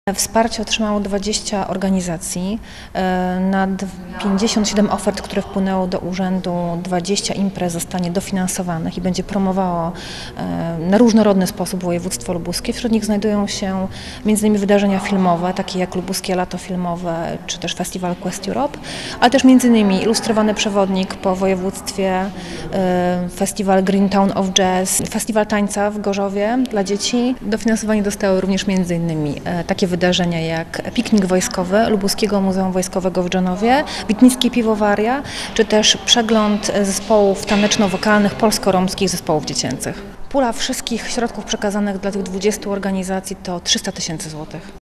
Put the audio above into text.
Wsparcie otrzymało 20 organizacji, na 57 ofert, które wpłynęło do urzędu, 20 imprez zostanie dofinansowanych i będzie promowało na różnorodny sposób województwo lubuskie. Wśród nich znajdują się m.in. wydarzenia filmowe, takie jak Lubuskie Lato Filmowe czy też Festiwal Quest Europe, ale też m.in. ilustrowany przewodnik po województwie, Festiwal Green Town of Jazz, Festiwal Tańca w Gorzowie dla dzieci. Dofinansowanie dostały również m.in. takie wydarzenia jak piknik wojskowy Lubuskiego Muzeum Wojskowego w Dżanowie, Witnickie Piwowaria, czy też przegląd zespołów taneczno-wokalnych polsko-romskich zespołów dziecięcych. Pula wszystkich środków przekazanych dla tych 20 organizacji to 300 000 złotych.